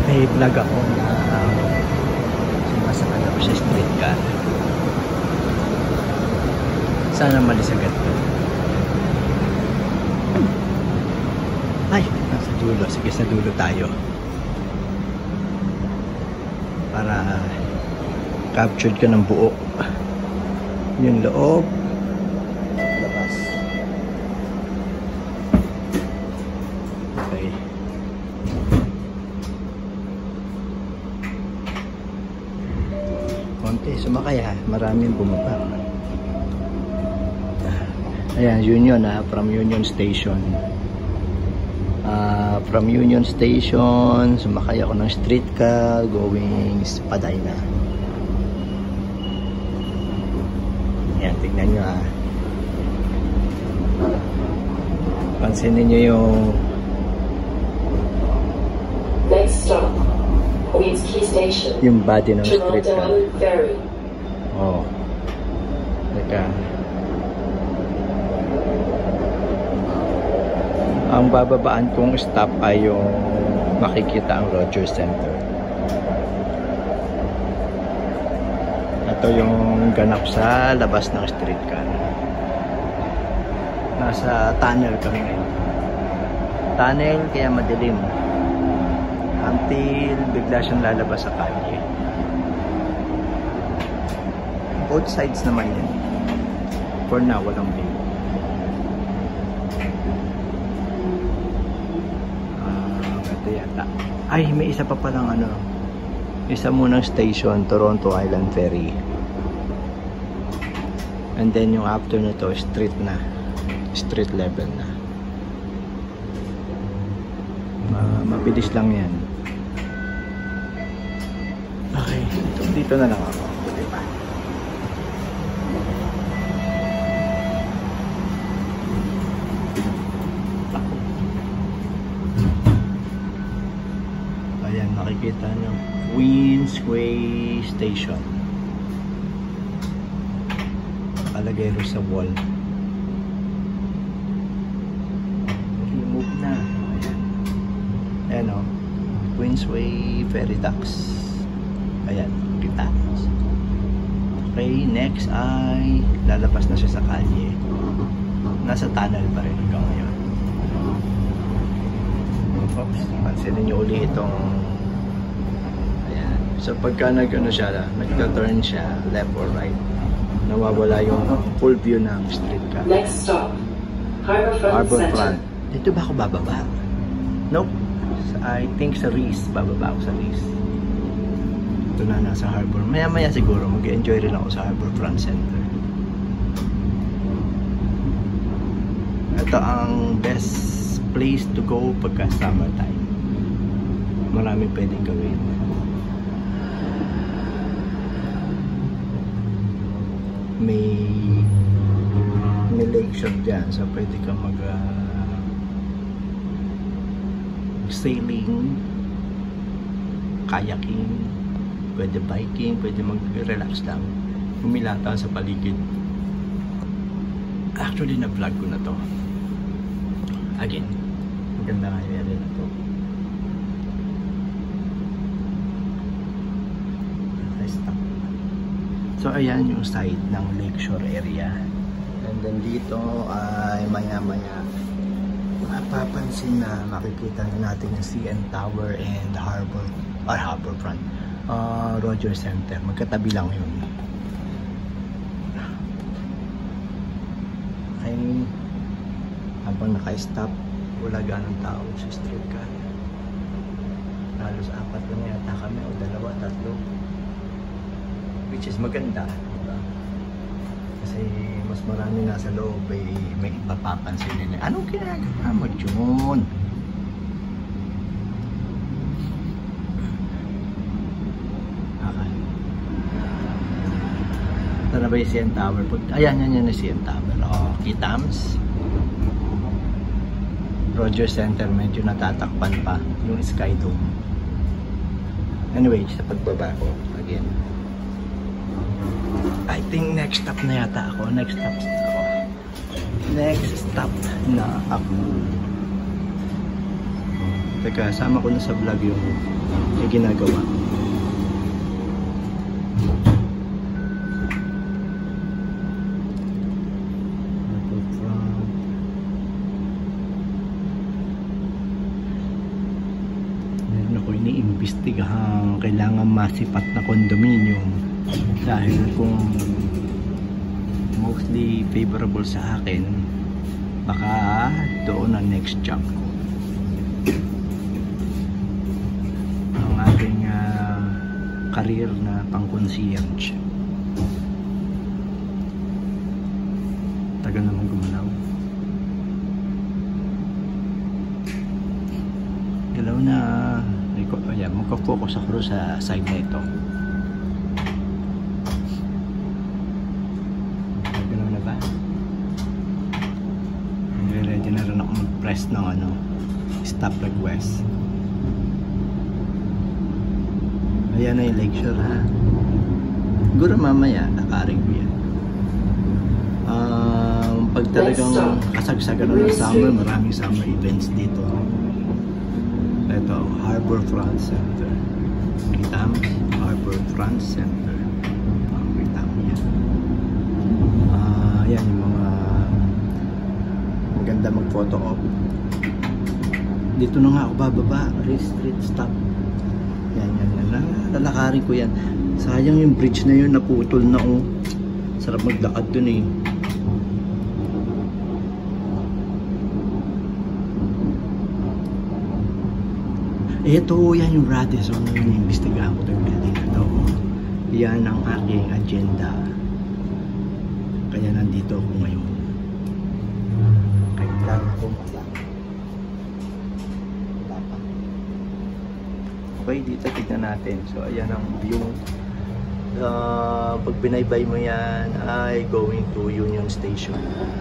may vlog ako na sumasakay ako sa street car. Sana malisagat ko. Ay, nasa dulo. Sige, sa dulo tayo. Para captured ka ng buo. Yung loob. Labas. Okay. Konti, sumakay ha. Maraming bumaba. Ayan, Union ha. From Union Station. From Union Station, sumakay ako ng streetcar going Spadina. Ayan, tignan nyo ha. Pansinin nyo yung next stop, Queens Quay Station. Yung body ng streetcar. Oh. Teka. Ang bababaan kong stop ay yung makikita ang Rogers Center. Ito yung ganap sa labas ng streetcar. Nasa tunnel kami ngayon. Tunnel kaya madilim. Until bigla siyang lalabas sa kalye. Both sides naman yun. For now, walang view. Yata. Ay, may isa pa palang ano. Isa munang station, Toronto Island Ferry. And then yung after nito, street na. Street level na. Mabilis lang yan. Okay, dito na lang ako. Diba? Ayan, makikita nyo Queensway Station. Nakalagay rin sa wall. I-move na. Ayan. Ayan o. Queensway Ferry Docks. Ayan, kita. Okay, next ay lalabas na siya sa kalye. Nasa tunnel pa rin hanggang ngayon. Oops, pansinin nyo uli itong ayan. So pagka nag-ano siya, nag-turn siya left or right, nawawala yung full view ng street car. Next stop, Harbourfront. Dito ba ako bababa? Nope. I think sa Reese, bababa ako sa Reese. Ito na nasa Harbor. Maya maya siguro mag-enjoy rin ako sa Harbourfront Center. Ito ang best place to go pagka summer time. Maraming pwedeng gawin. May lakeshore dyan, so pwede ka mag sailing, kayaking, pwede biking, pwede mag-relax lang, humilata sa paligid. Actually na vlog ko na to again. Maganda nga yung area na to. So ayan yung side ng lakeshore area. And then dito ay maya maya mapapansin na makikita na natin yung CN Tower and Harbourfront Rogers Center. Magkatabi lang yun. Okay, habang naka-stop, wala ganong tao sa street car. Halos 4 lang yata kami o 2, 3, which is maganda, diba? Kasi mas marami nasa loob ay may ipapapansin nila. Anong ginagawa mo, Jun? Okay. Ito na ba yung CN Tower? Ayan, yan yung CN Tower. Oh, Kitams. Rogers Center, medyo natatakpan pa yung Sky Dome. Anyway, sa pagbaba ko, again. I think next stop na yata ako. Next stop na ako. Teka, sama ko na sa vlog yung ginagawa. Meron ako iniimbestigahang kailangan masipat na condominium dahil kung mostly favorable sa akin, baka doon ang next job ko. Ang ating career na pang-concierge. Tagal naman gumalaw. Galaw na. Ayan, magka-focus ako sa side na ito. Galaw na ba? Ready na rin ako mag-press ng stop request. Ayan na yung lecture, ha. Siguro mamaya nakaring ko yan. Pag talagang kasagsagan ng summer, maraming summer events dito. Ito, Harbourfront Center. Kita mo? Harbourfront Center. Kita mo yan. Yan yung mga maganda mag-photo op. Dito na nga ako bababa. Street stop. Yan. Lalakarin ko yan. Sayang yung bridge na yun, naputol na, oh. Sarap maglakad dun, eh. Ito, yan yung Radisson na iniimbestigahan ko itong building na ito. Yan ang aking agenda. Kaya nandito ako ngayon. Kailan ako maglakad. Okay, dito tignan natin. So, ayan ang view. Pag binaybay mo yan, ay going to Union Station.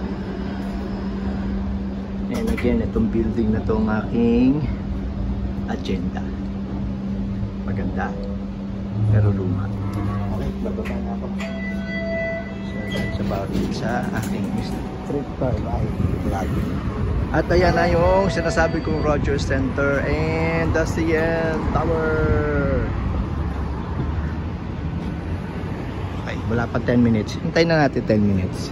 And again, itong building na itong aking agenda. Maganda, pero luma. Okay, bababa na ako. So, that's about it sa aking street tour vlog. At ayan na yung sinasabi kong Rogers Center and the CN Tower. Okay, wala pa 10 minutes. Hintayin na natin 10 minutes.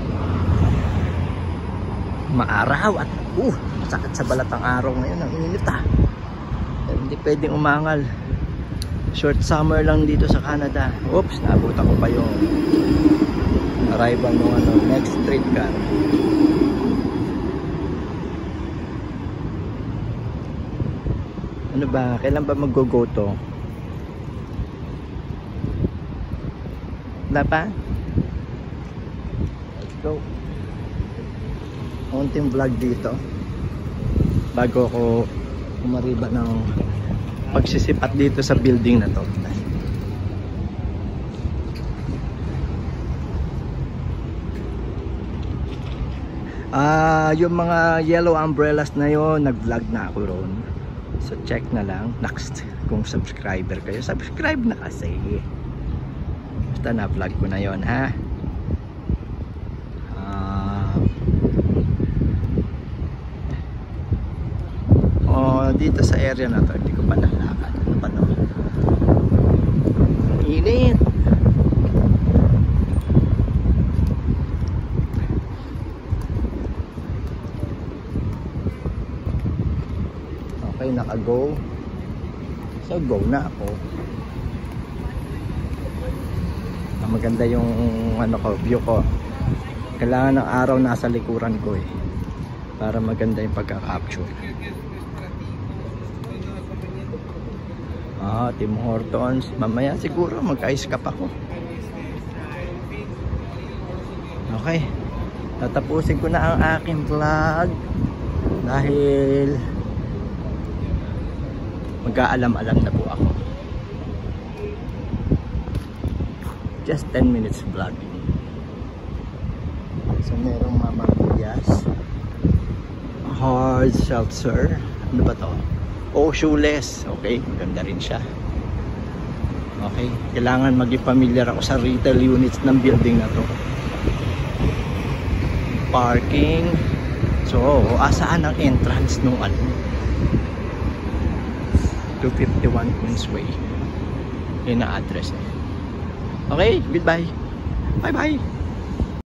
Maaraw at masakit sa balat ang araw ngayon. Ang init, ha. Hindi pwedeng umangal. Short summer lang dito sa Canada. Oops, naabutan ko pa yung arrival ng next street car. Ano ba? Kailan ba mag-go to? Wala pa? Let's go. Konting vlog dito bago ako umariba ng pagsisipat dito sa building na to. Yung mga yellow umbrellas na yon, nag-vlog na ako roon. So check na lang next kung subscriber kayo. Subscribe na kasi. Basta na-vlog ko na yon, ha. Dito sa area na to, hindi ko pa nalakad. Ano pa no? Init. Okay, naka-go. So go na ako. Maganda yung view ko. Kailangan ng araw nasa likuran ko, eh, para maganda yung pagka-capture. Tim Hortons. Mamaya siguro mag-ice cap ako. Okay, tatapusin ko na ang aking vlog dahil mag-aalam-alam na po ako. Just 10 minutes vlog. So merong Mama Marias, hard seltzer. Ano ba to? Oh, shoeless. Okay, maganda rin siya. Okay, kailangan maging familiar ako sa retail units ng building na to. Parking. So, asaan ang entrance nung ano? 251 Queensway. Yun ang address. Okay, goodbye. Bye-bye.